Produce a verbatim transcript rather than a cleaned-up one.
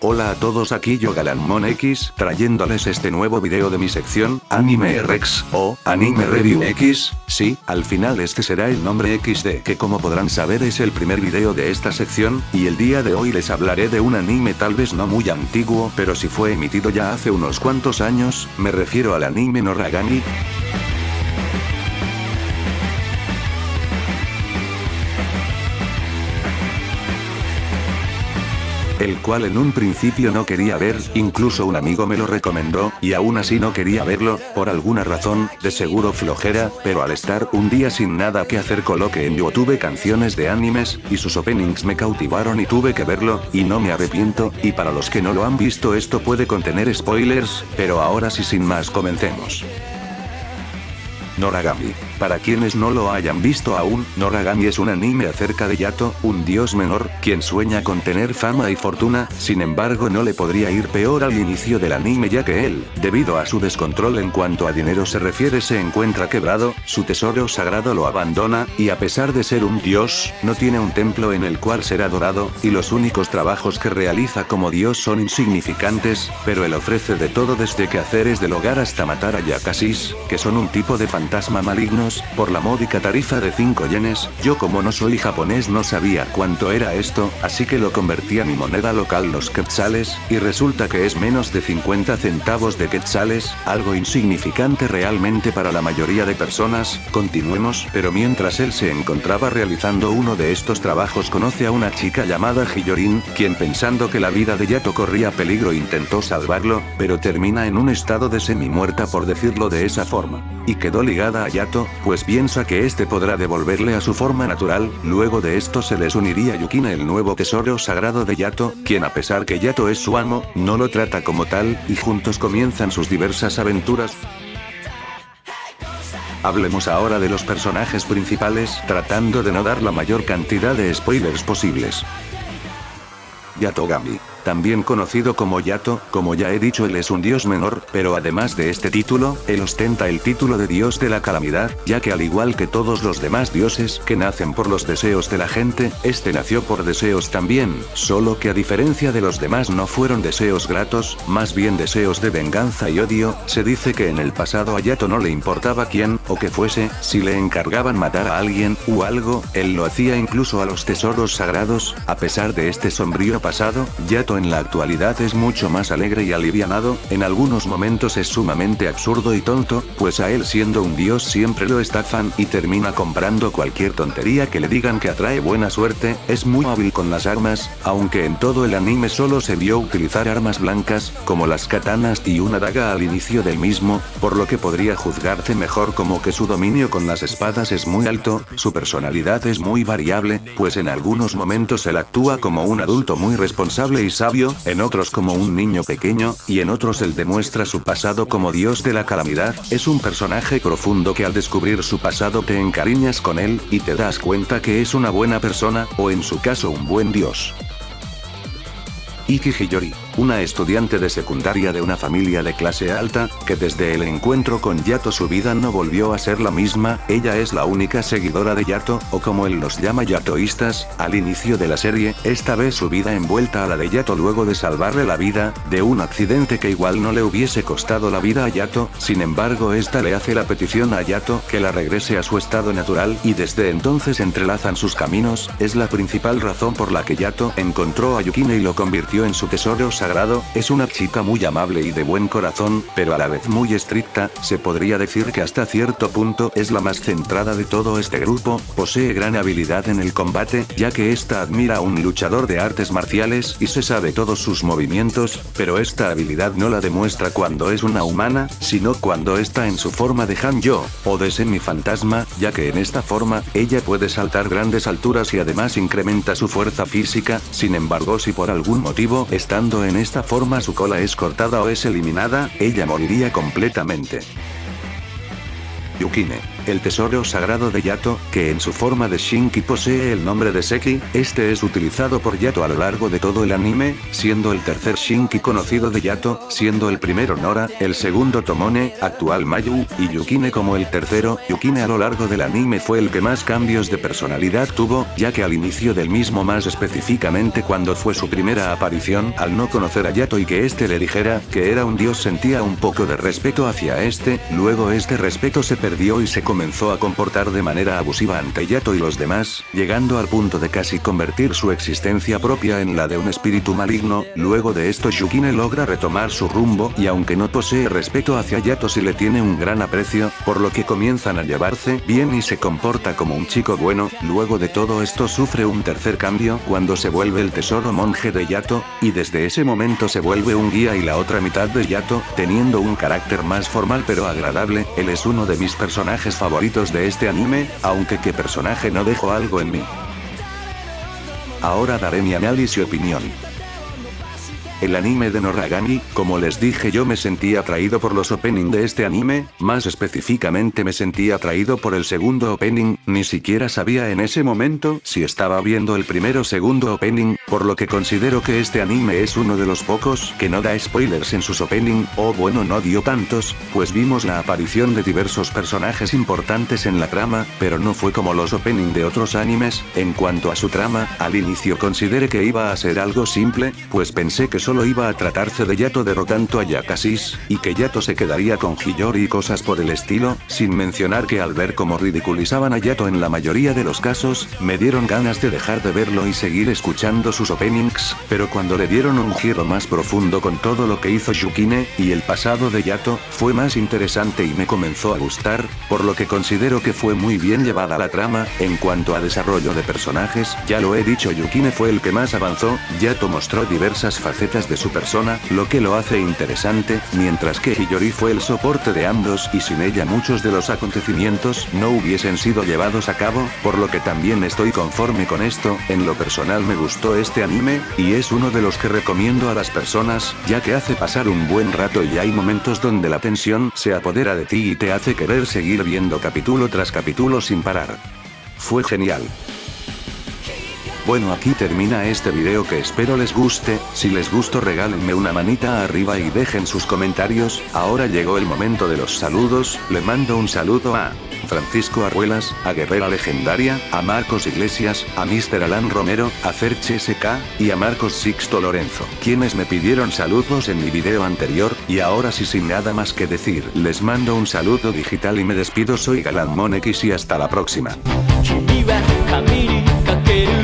Hola a todos, aquí yo Galanmon X, trayéndoles este nuevo video de mi sección, Anime R X, o Anime Review X, sí, al final este será el nombre equis de, que como podrán saber es el primer video de esta sección, y el día de hoy les hablaré de un anime tal vez no muy antiguo, pero si fue emitido ya hace unos cuantos años, me refiero al anime Noragami. El cual en un principio no quería ver, incluso un amigo me lo recomendó, y aún así no quería verlo, por alguna razón, de seguro flojera, pero al estar un día sin nada que hacer coloqué en YouTube canciones de animes, y sus openings me cautivaron y tuve que verlo, y no me arrepiento, y para los que no lo han visto esto puede contener spoilers, pero ahora sí sin más comencemos. Noragami. Para quienes no lo hayan visto aún, Noragami es un anime acerca de Yato, un dios menor, quien sueña con tener fama y fortuna, sin embargo no le podría ir peor al inicio del anime ya que él, debido a su descontrol en cuanto a dinero se refiere se encuentra quebrado, su tesoro sagrado lo abandona, y a pesar de ser un dios, no tiene un templo en el cual ser adorado, y los únicos trabajos que realiza como dios son insignificantes, pero él ofrece de todo desde quehaceres del hogar hasta matar a yakasis, que son un tipo de fantasma malignos, por la módica tarifa de cinco yenes. Yo como no soy japonés no sabía cuánto era esto, así que lo convertí a mi moneda local los quetzales, y resulta que es menos de cincuenta centavos de quetzales, algo insignificante realmente para la mayoría de personas. Continuemos, pero mientras él se encontraba realizando uno de estos trabajos conoce a una chica llamada Hyorin, quien pensando que la vida de Yato corría peligro intentó salvarlo, pero termina en un estado de semi-muerta por decirlo de esa forma. Y quedó ligada a Yato, pues piensa que este podrá devolverle a su forma natural. Luego de esto se les uniría Yukine, el nuevo tesoro sagrado de Yato, quien a pesar que Yato es su amo, no lo trata como tal, y juntos comienzan sus diversas aventuras. Hablemos ahora de los personajes principales, tratando de no dar la mayor cantidad de spoilers posibles. Yatogami. También conocido como Yato, como ya he dicho él es un dios menor, pero además de este título, él ostenta el título de dios de la calamidad, ya que al igual que todos los demás dioses que nacen por los deseos de la gente, este nació por deseos también, solo que a diferencia de los demás no fueron deseos gratos, más bien deseos de venganza y odio. Se dice que en el pasado a Yato no le importaba quién, o que fuese, si le encargaban matar a alguien, u algo, él lo hacía incluso a los tesoros sagrados. A pesar de este sombrío pasado, Yato en la actualidad es mucho más alegre y alivianado, en algunos momentos es sumamente absurdo y tonto, pues a él siendo un dios siempre lo estafan y termina comprando cualquier tontería que le digan que atrae buena suerte. Es muy hábil con las armas, aunque en todo el anime solo se vio utilizar armas blancas, como las katanas y una daga al inicio del mismo, por lo que podría juzgarse mejor como que su dominio con las espadas es muy alto. Su personalidad es muy variable, pues en algunos momentos él actúa como un adulto muy responsable y sabio, en otros como un niño pequeño, y en otros él demuestra su pasado como dios de la calamidad. Es un personaje profundo que al descubrir su pasado te encariñas con él, y te das cuenta que es una buena persona, o en su caso un buen dios. Iki Hiyori, una estudiante de secundaria de una familia de clase alta, que desde el encuentro con Yato su vida no volvió a ser la misma. Ella es la única seguidora de Yato, o como él los llama yatoístas, al inicio de la serie, esta vez su vida envuelta a la de Yato luego de salvarle la vida, de un accidente que igual no le hubiese costado la vida a Yato. Sin embargo esta le hace la petición a Yato que la regrese a su estado natural, y desde entonces entrelazan sus caminos. Es la principal razón por la que Yato encontró a Yukine y lo convirtió en su tesoro sagrado. Es una chica muy amable y de buen corazón, pero a la vez muy estricta. Se podría decir que hasta cierto punto es la más centrada de todo este grupo. Posee gran habilidad en el combate, ya que esta admira a un luchador de artes marciales y se sabe todos sus movimientos, pero esta habilidad no la demuestra cuando es una humana, sino cuando está en su forma de Hanjo, o de semi-fantasma, ya que en esta forma, ella puede saltar grandes alturas y además incrementa su fuerza física. Sin embargo si por algún motivo estando en esta forma su cola es cortada o es eliminada, ella moriría completamente. Yukine. el tesoro sagrado de Yato, que en su forma de Shinki posee el nombre de Seki. Este es utilizado por Yato a lo largo de todo el anime, siendo el tercer Shinki conocido de Yato, siendo el primero Nora, el segundo Tomone, actual Mayu, y Yukine como el tercero. Yukine a lo largo del anime fue el que más cambios de personalidad tuvo, ya que al inicio del mismo, más específicamente cuando fue su primera aparición, al no conocer a Yato y que este le dijera que era un dios, sentía un poco de respeto hacia este, luego este respeto se perdió y se comenzó a comportar de manera abusiva ante Yato y los demás, llegando al punto de casi convertir su existencia propia en la de un espíritu maligno. Luego de esto Yukine logra retomar su rumbo y aunque no posee respeto hacia Yato sí le tiene un gran aprecio, por lo que comienzan a llevarse bien y se comporta como un chico bueno. Luego de todo esto sufre un tercer cambio cuando se vuelve el tesoro monje de Yato, y desde ese momento se vuelve un guía y la otra mitad de Yato, teniendo un carácter más formal pero agradable. Él es uno de mis personajes favoritos de este anime, aunque qué personaje no dejó algo en mí. Ahora daré mi análisis y opinión. El anime de Noragami, como les dije, yo me sentí atraído por los opening de este anime, más específicamente me sentí atraído por el segundo opening, ni siquiera sabía en ese momento si estaba viendo el primero o segundo opening, por lo que considero que este anime es uno de los pocos que no da spoilers en sus opening, o bueno, no dio tantos, pues vimos la aparición de diversos personajes importantes en la trama, pero no fue como los opening de otros animes. En cuanto a su trama, al inicio consideré que iba a ser algo simple, pues pensé que solo iba a tratarse de Yato derrotando a Yakasis, y que Yato se quedaría con Hiyori y cosas por el estilo, sin mencionar que al ver cómo ridiculizaban a Yato en la mayoría de los casos, me dieron ganas de dejar de verlo y seguir escuchando sus openings, pero cuando le dieron un giro más profundo con todo lo que hizo Yukine, y el pasado de Yato, fue más interesante y me comenzó a gustar, por lo que considero que fue muy bien llevada la trama. En cuanto a desarrollo de personajes, ya lo he dicho, Yukine fue el que más avanzó. Yato mostró diversas facetas de su persona, lo que lo hace interesante, mientras que Hiyori fue el soporte de ambos y sin ella muchos de los acontecimientos no hubiesen sido llevados a cabo, por lo que también estoy conforme con esto. En lo personal me gustó este anime, y es uno de los que recomiendo a las personas, ya que hace pasar un buen rato y hay momentos donde la tensión se apodera de ti y te hace querer seguir viendo capítulo tras capítulo sin parar. Fue genial. Bueno, aquí termina este video que espero les guste. Si les gustó regálenme una manita arriba y dejen sus comentarios. Ahora llegó el momento de los saludos. Le mando un saludo a Francisco Arruelas, a Guerrera Legendaria, a Marcos Iglesias, a mister Alan Romero, a Ferch S K, y a Marcos Sixto Lorenzo, quienes me pidieron saludos en mi video anterior. Y ahora sí, sin nada más que decir, les mando un saludo digital y me despido. Soy Galanmon X y hasta la próxima.